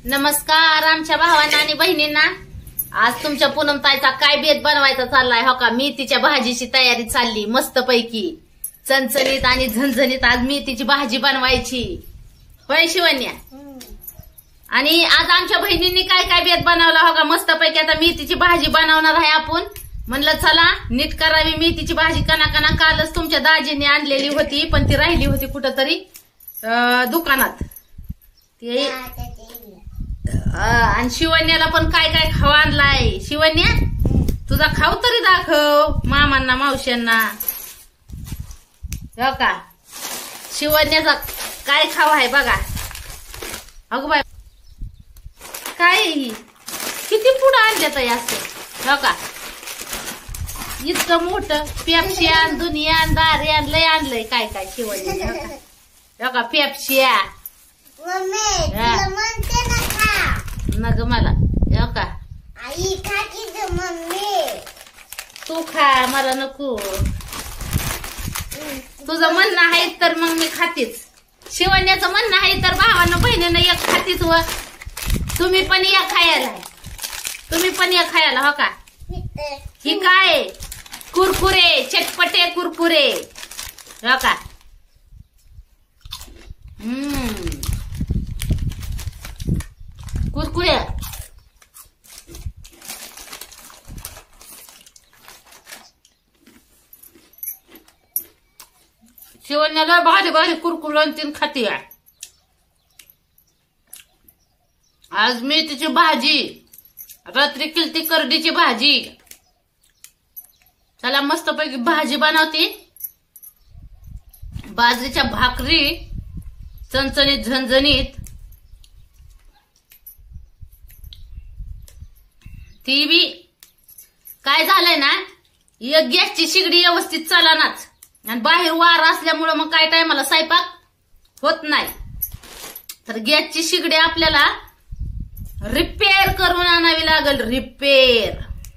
नमस्कार आमच्या भावांना आणि बहिणींना. आज तुमच्या पूनमताईचा काय बेत बनवायचा चाललाय हो का. मेथीच्या भाजीची तयारी चालली मस्त पैकी चणचणीत आणि झणझणीत. आज मेथीची भाजी बनवायची होय शिवन्या. आणि आज आमच्या बहिणींनी काय काय बेत बनवला हो का मस्त पैकी. आता मेथीची भाजी बनवणार आहे आपण. म्हणलं चला नीट करावी मेथीची भाजी. कना कालच तुमच्या दाजीने आणलेली होती पण ती राहिली होती कुठंतरी दुकानात ती. आणि शिवन्याला पण काय काय खाऊ आणलाय. शिवन्या तुझा खाऊ तरी दाखव मामांना मावश्यांना हो का. शिवन्याचा काय खाऊ आहे बघा. अगो बाय काय किती पुढं आणल्यात असं हो का. इतकं मोठं पेप्सियान दुनियान दार्यान लय आणलंय काय काय शिवन्याने हो का. पेप्सिया नग मला हो का. आई खा की मम्मी. तू खा मला नको. तुझं म्हणणं आहे तर मग मी खातीच. शिवण्याचं म्हणणं आहे तर भावानं बहिणीनं एक खातीच व तुम्ही पण या खायला. तुम्ही पण या खायला हो का. ही काय कुरकुरे चटपटे कुरकुरे हो का. कुरकुरे शिवण्याला भारी भारी कुरकुरे तीन खाती. आज मेथीची भाजी रात्री केलती करडीची भाजी. चला मस्त पैकी भाजी बनवते. बाजरीच्या भाकरी चणचणीत झणझणीत. ती बी काय झालंय ना एक गॅसची शिगडी व्यवस्थित चालनाच आणि बाहेर वारा असल्यामुळं मग काय टायमाला स्वयंपाक होत नाही. तर गॅसची शिगडी आपल्याला रिपेअर करून आणावी लागल. रिपेअर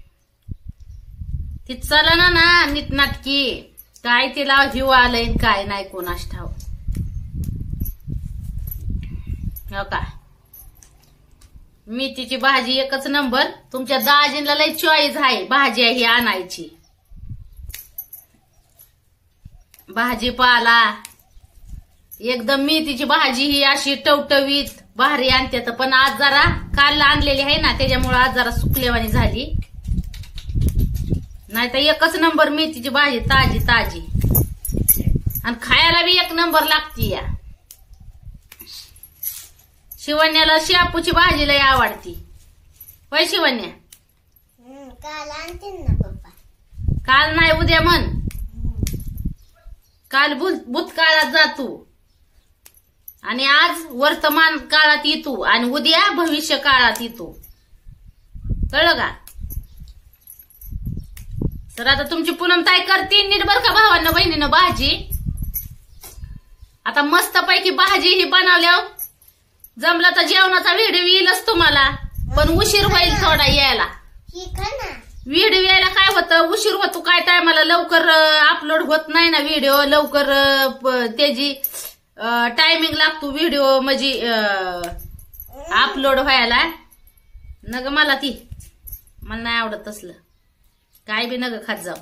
ती चालना ना नीटनाटकी. काय तिला हिव आलंय काय नाही कोणास ठाव हो का. मेथीची भाजी एकच नंबर. तुमच्या दाजींना लय चॉईस आहे भाजी ही आणायची. भाजीपाला एकदम मेथीची भाजी ही अशी टवटवीत भारी आणते. पण आज जरा काल आणलेली आहे ना त्याच्यामुळे आज जरा सुकलेवानी झाली. नाही तर एकच नंबर मेथीची भाजी ताजी ताजी आणि खायला बी एक नंबर लागती. या शिवण्याला शेपूची भाजी लय आवडती होय शिवण्या. काल आणते ना पप्पा. काल नाही उद्या म्हण. काल भूतकाळात जातो आणि आज वर्तमान काळात येतो आणि उद्या भविष्य काळात येतो. कळलं का. तर आता तुमची पूनमताई करते नीट बर का भावांना बहिणीनं भाजी. आता मस्त पैकी भाजी ही बनवल्यावर जमला तर जेवणाचा व्हिडिओ येईलच तुम्हाला. पण उशीर होईल थोडा यायला. व्हिडिओ यायला काय होतं उशीर होतो काय टायमाला लवकर अपलोड होत नाही ना व्हिडिओ. लवकर त्याची टायमिंग लागतो व्हिडिओ म्हणजे अपलोड व्हायला. नग मला ती मला नाही आवडत तसलं काय बी नग खात जाऊ.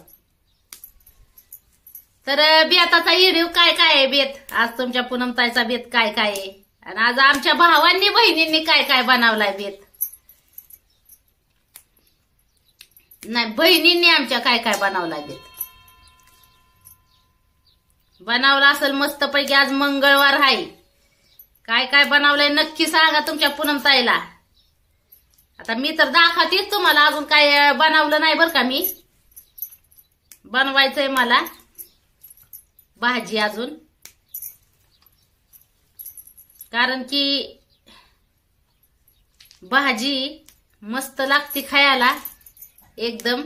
तर बेताचा व्हिडिओ काय काय आहे बेत. आज तुमच्या पूनमताईचा बेत काय काय आहे आणि आज आमच्या भावांनी बहिणींनी काय काय बनवलाय बेत. नाही बहिणींनी आमच्या काय काय बनवलाय बेत. बनवला असेल मस्त पैकी. आज मंगळवार आहे. काय काय बनवलंय नक्की सांगा तुमच्या पूनमताईला. आता मी तर दाखवतेच तुम्हाला. अजून काय बनवलं नाही बरं का मी. बनवायचंय मला भाजी अजून. कारण की भाजी मस्त लागते खायला एकदम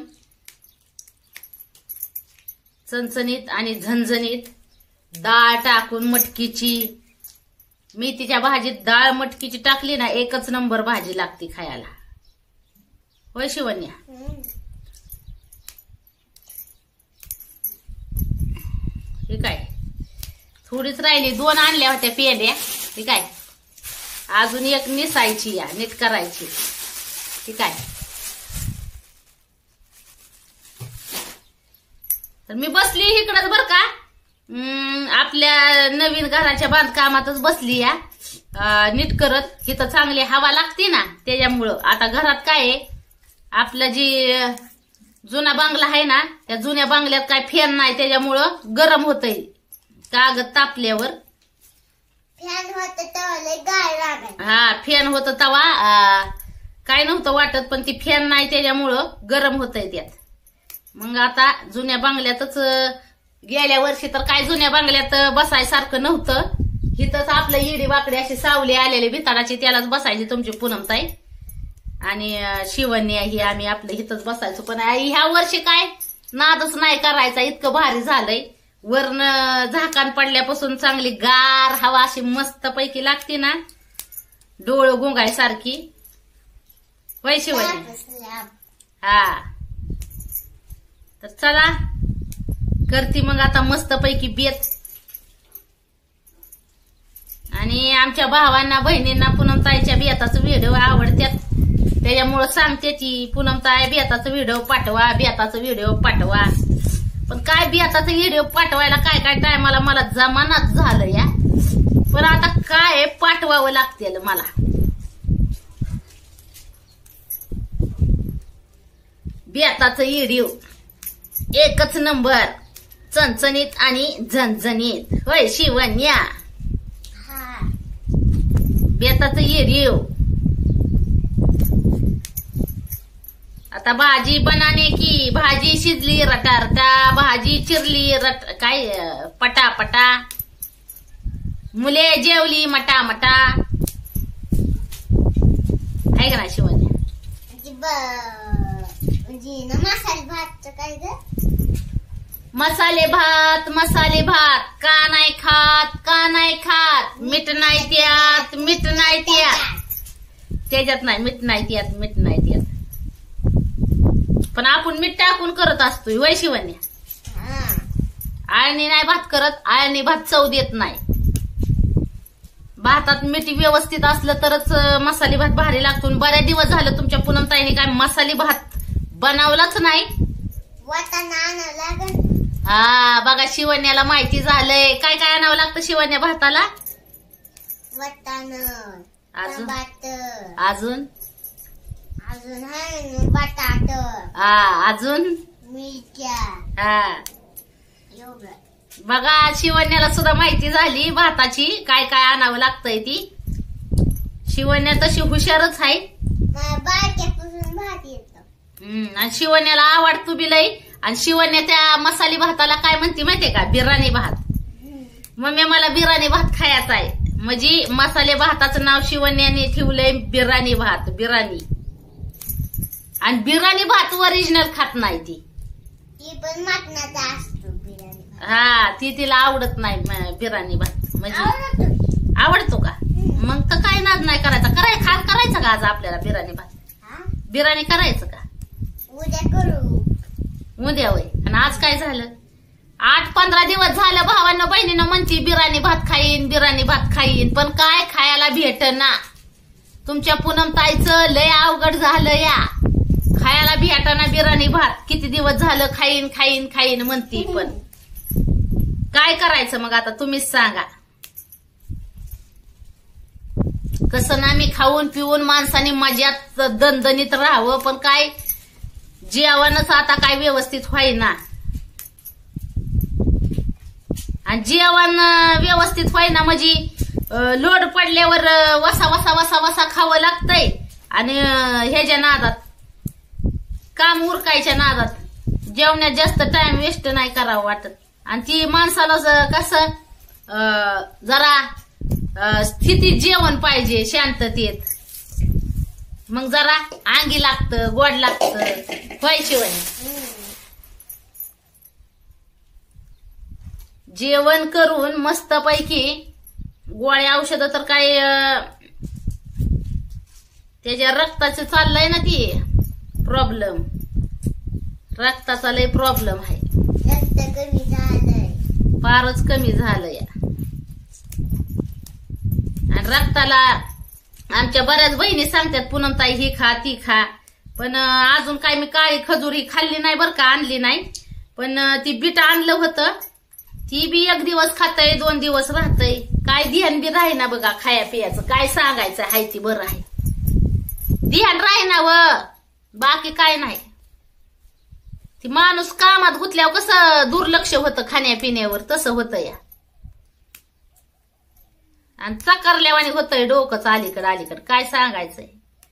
चणचणीत आणि झणझणीत. डाळ टाकून मटकीची मेथीच्या भाजीत डाळ मटकीची टाकली ना एकच नंबर भाजी लागते खायला होय शिवन्या. हे काय थोडीच राहिली. 2 आणल्या होत्या पेंड्या. हे काय अजून एक निसायची या, नीट करायची. ठीक आहे. तर मी बसली इकडंच बर का, आपल्या नवीन घराच्या बांधकामातच बसली या, नीट करत. इथं चांगली हवा लागते ना, त्याच्यामुळं. आता घरात काय आहे, आपलं जी जुना बांगला आहे ना, त्या जुन्या बांगल्यात काय फॅन नाही, त्याच्यामुळं गरम होतंय कागद तापल्यावर. फॅन होत तेव्हा लय गाय लागायची. हा, फॅन होतं तवा काय नव्हतं वाटत, पण ती फॅन नाही त्याच्यामुळं गरम होतंय त्यात. मग आता जुन्या बांगल्यातच, गेल्या वर्षी तर काय जुन्या बांगल्यात बसायसारखं नव्हतं. हिथंच आपलं इडी वाकडे अशी सावली आलेली भिताडाची, त्यालाच बसायची तुमची पूनमताई आणि शिवण्या ही. आम्ही आपलं हिथंच बसायचो. पण ह्या वर्षी काय नादच नाही करायचा, इतकं भारी झालंय. वरण झाकान पडल्यापासून चांगली गार हवा अशी मस्त पैकी लागते ना, डोळं गुंगायसारखी. होय शिवण्या? हा. तर चला करती मग आता मस्त पैकी बेत. आणि आमच्या भावांना बहिणींना पूनमताईच्या बेताचं व्हिडिओ आवडतात, त्याच्यामुळं सांगते ती, पूनमताई बेताचं व्हिडिओ पाठवा, बेताचं व्हिडिओ पाठवा. पण काय बेताचं व्हिडिओ पाठवायला काय काय टायमाला मला जमानाच झालं या. पण आता काय पाठवावं लागतेल मला. बेताचं व्हिडिओ एकच नंबर, चणचणीत आणि झणझणीत. होय शिवण्या? बेताचं व्हिडिओ. आता भाजी बनाने की, भाजी शिजली रटारटा, भाजी चिरली काय पटापटा, मुले जेवली मटा मटा. आहे का ना शिवण्या? म्हणजे मसाले भात काय ग? मसाले भात का नाही खात, का नाही खात, मीठ नाही त्यात, मीठ नाही त्याच्यात नाही, मीठ नाही त्यात, मीठ नाही त्यात. पण आपण मीठ टाकून करत असतोय. वय शिवण्या? आळणी नाही भात करत, आळणी भात चव देत नाही. भातात मीठ व्यवस्थित असलं तरच मसाले भात भारी लागतो. बऱ्याच दिवस झालं तुमच्या पूनमताईने काय मसाले भात बनवलाच नाही. वाटाणा आणावं लागेल. हा बघा, शिवण्याला माहिती झालंय. काय काय आणावं लागतं शिवण्या भाताला? वाटाणा, अजून टमाटर, अजून अजून आहे बटाट, हा अजून मिरच्या. हा एवढं बघा, शिवण्याला सुद्धा माहिती झाली भाताची, काय काय आणावं लागतंय ती. शिवण्या तशी हुशारच आहे. मला बारक्यापासून भात येतो. आणि शिवण्याला आवडतो बी लई. आणि शिवण्या त्या मसाली भाताला काय म्हणते माहितीये का? बिर्याणी भात. मम्मी मला बिर्याणी भात खायचा आहे. म्हणजे मसाले भाताचं नाव शिवण्याने ठेवलंय बिर्याणी भात, बिर्याणी. आणि बिर्याणी भात ओरिजिनल खात नाही ती. ती पण मटणाचा असतो बिर्याणी भात. हा, ती तिला आवडत नाही बिर्याणी भात. म्हणजे आवडतो का? मग तर काय नाद नाही करायचा. करायचं का आज आपल्याला बिर्याणी भात? बिर्याणी करायचं का? उद्या करू. उद्या होय. आणि आज काय झालं? 8-15 दिवस झालं भावांना बहिणीनं म्हणती बिर्याणी भात खाईन, बिर्याणी भात खाईन. पण काय खायला भेटना. तुमच्या पूनमताईचं लय अवघड झालं या. खायला भेटना बिर्याणी भात. किती दिवस झालं खाईन खाईन खाईन म्हणती. पण काय करायचं मग आता तुम्हीच सांगा. कसं ना, मी खाऊन पिऊन माणसाने मजात दणदणीत राहावं. पण काय जेवणच आता काय व्यवस्थित व्हायना. आणि जेवण व्यवस्थित व्हायना म्हणजे लोड पडल्यावर वसा वसा वसा वसा खावं लागतंय. आणि ह्याच्या नादात, काम उरकायच्या नादात जेवण्यात जास्त टाइम वेस्ट नाही करावं वाटत. आणि ती माणसाला कसं जरा स्थितीत जेवण पाहिजे, शांततेत. मग जरा अंगी लागतं, गोड लागतं. होय शिवाय? जेवण करून मस्त पैकी गोळ्या औषध तर काय त्याच्या रक्ताचं चाललंय ना ती प्रॉब्लेम. रक्ताचा लय प्रॉब्लेम आहे. रक्त कमी झालंय, फारच कमी झालं या. आणि रक्ताला आमच्या बऱ्याच बहिणी सांगतात पूनमताई ही खा ती खा, पण अजून काय मी काळी खजूर ही खाल्ली नाही बरं का, आणली नाही. पण ती बीट आणलं होतं, ती बी एक दिवस खातय 2 दिवस राहतय, काय ध्यान बी राही ना बघा खाया पियाचं. काय सांगायचं हाय ती बरं आहे, ध्यान राही ना व, बाकी काय नाही. ती माणूस कामात गुतल्यावर कसं दुर्लक्ष होतं खाण्यापिण्यावर, तसं होतं या. आणि चकारल्यावानी होतंय डोकंच अलीकडे काय सांगायचंय.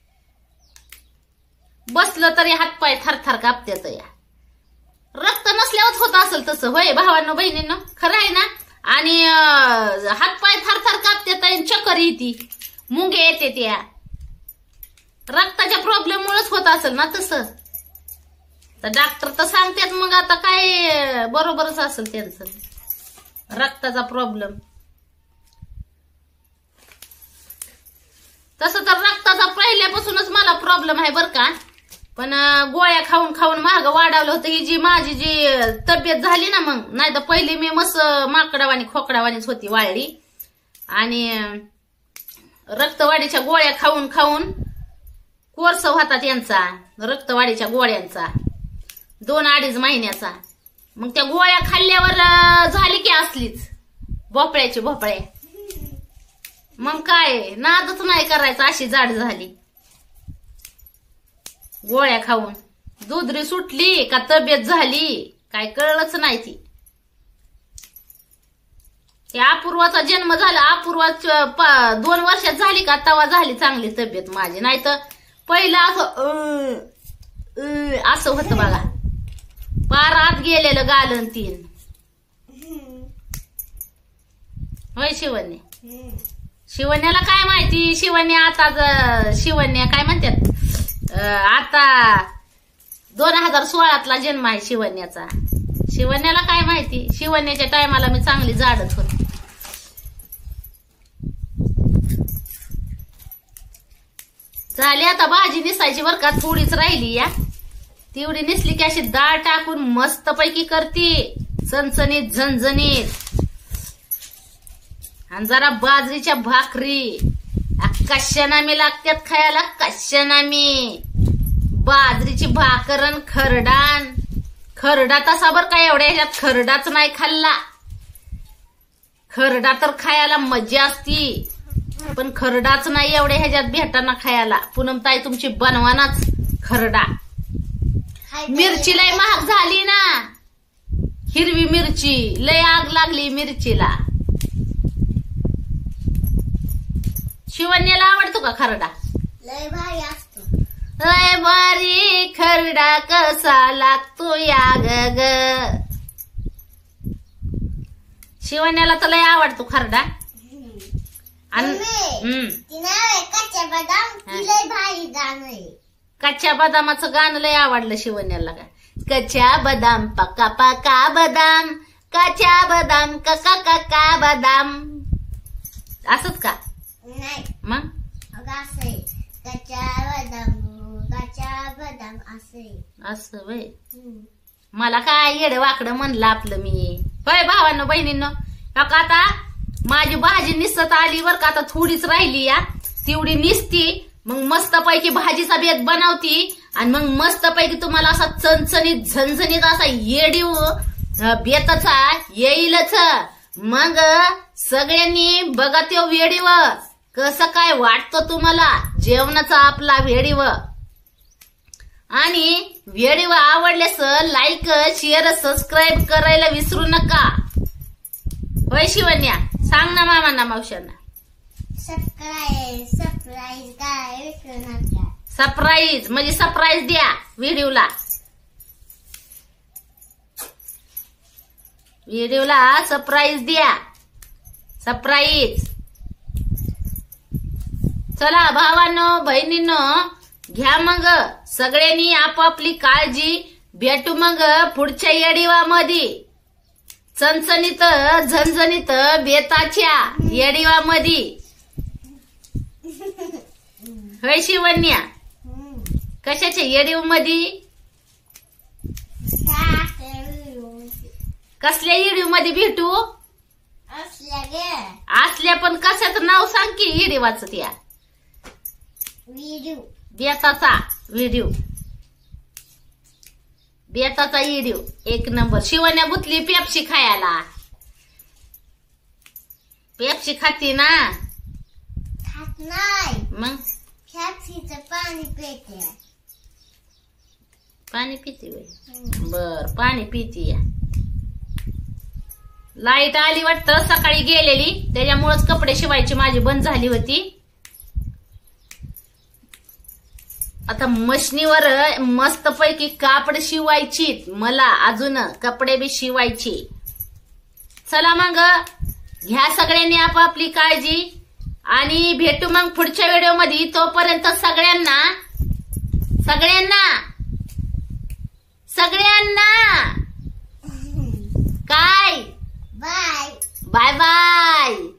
बसलं तरी हातपाय थरथर कापत्यात या. रक्त नसल्यावरच होत असेल तसं, होय भावांनो बहिणींनो, खरं आहे ना. आणि हातपाय थरथर कापत्यात, चक्कर येते, मुंगे येते, त्या रक्ताच्या प्रॉब्लेम मुळेच होत असेल ना तसं. तर डॉक्टर तर सांगतात, मग आता काय बरोबरच असेल त्यांचं, रक्ताचा प्रॉब्लेम. तसं तर रक्ताचा पहिल्यापासूनच मला प्रॉब्लेम आहे बरं का, पण गोळ्या खाऊन खाऊन महाग वाढवलं होतं. ही जी माझी जी तब्येत झाली ना, मग नाही तर पहिली मी मस्त माकडावानी खोकडावानीच होती वाळली. आणि रक्तवाढीच्या गोळ्या खाऊन खाऊन कोर्स होता त्यांचा रक्तवाढीच्या गोळ्यांचा 2-2.5 महिन्याचा. मग त्या गोळ्या खाल्ल्यावर झाली की असलीच भोपळ्याची भोपळे. मग काय नादच नाही करायचं, अशी जाड झाली गोळ्या खाऊन. दुधरी सुटली का तब्येत झाली काय कळलंच नाही. ती अपूर्वाचा जन्म झाला, अपूर्वा 2 वर्षात झाली का तवा झाली चांगली तब्येत माझी. नाही तर पहिलं असं होतं बघा, पार आत गेलेलं गालन 3. होय शिवण्य, शिवण्याला काय माहिती, शिवण्या आता शिवण्या काय म्हणतात, आता 2016 जन्म आहे शिवण्याचा. शिवण्याला काय माहिती, शिवण्याच्या टायमाला मी चांगली जाडच होती. झाली आता भाजी निसायची बरं का, थोडीच राहिली या. तेवढी निसली की अशी डाळ टाकून मस्त पैकी करते, चणचणीत झणझणीत. आणि जरा बाजरीच्या भाकरी कशानामी लागतात खायला, कशानामी. बाजरीची भाकरन खरडान, खरडा तसा बरं का एवढ्या ह्याच्यात खरडाच नाही खाल्ला. खरडा तर खायला मजा असती, पण खरडाच नाही एवढ्या ह्याच्यात भेटाना खायला. पूनमताई तुमची बनवानाच खरडा. मिरची लय महाग झाली ना, हिरवी मिरची लय आग लागली मिरचीला. शिवण्याला आवडतो का खरडा? लय भारी असतो. लय भारी खरडा कसा लागतो या ग. शिवण्याला तर लय आवडतो खरडा. कच्च्या बदाम लय भारी गाणं आहे. कच्च्या बदामाचं गाणं लय आवडलं शिवण्याला. का कच्च्या बदाम पका पका बदाम, कच्च्या बदाम कका कका बदाम, असंच का? नाही मग असं कच्च्या बदाम असं वय. मला काय येडं वाकडं म्हणलं आपलं मी. होय भावांनो बहिणींनो, आता माझी भाजी निसत आली बर का, आता थोडीच राहिली या. तेवढी निसती, मग मस्त पैकी भाजीचा बेत बनवती. आणि मग मस्त पैकी तुम्हाला असा चणचणीत झणझणीत असा येडीव बेताचा येईलच. मग सगळ्यांनी बघा त्यो वेडीव कसं काय वाटतं तुम्हाला जेवणाचा आपला वेडीव. आणि वेडीव आवडल्यास लाईक शेअर सबस्क्राईब करायला विसरू नका. होय शिवण्या, सांग ना मामांना मावशांना. सरप्राईज काय विसरू नका. सरप्राईज म्हणजे सरप्राईज द्या व्हिडिओला. व्हिडिओला सरप्राईज द्या, सरप्राईज. चला भावांनो बहिणींनो, घ्या मग सगळ्यांनी आपापली काळजी. भेटू मग पुढच्या येडीवामध्ये, चणचणीत झणझणीत बेताच्या येडीवामध्ये. होय शिवण्या, कशाच्या येडीवमध्ये? कसल्या येडीवमध्ये भेटू? असल्या पण कशाचं नाव सांग की येडीवाचं त्या. व्हिडिओ बेताचा व्हिडिओ बेताचा व्हिडिओ एक नंबर. शिवण्या गुतली पेप्सी खायला. पेप्सी खाती ना खात नाही. मग फॅक्सीचं पाणी पिते. पाणी पिते होय. बर पाणी पिती या. लाईट आली वाटतं सकाळी गेलेली त्याच्यामुळेच कपडे शिवायची माझी बंद झाली होती. आता मशनीवर मस्त पैकी कापड शिवायची मला. अजून कपडे बी शिवायची. चला मग घ्या सगळ्यांनी आपापली काळजी आणि भेटू मग पुढच्या व्हिडिओ मध्ये. तोपर्यंत सगळ्यांना सगळ्यांना सगळ्यांना काय बाय बाय बाय.